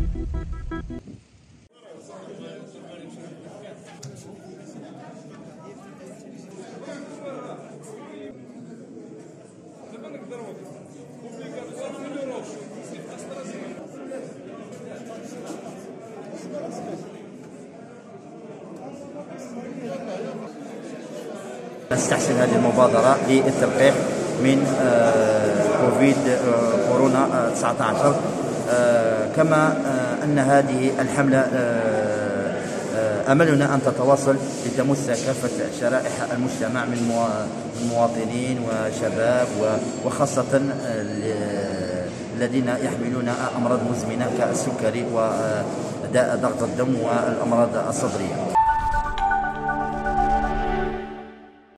نستحسن هذه المبادرة للتلقيح من كوفيد كورونا 19، كما أن هذه الحملة أملنا أن تتواصل لتمس كافة شرائح المجتمع من مواطنين وشباب، وخاصة الذين يحملون أمراض مزمنة كالسكري وضغط الدم والأمراض الصدرية.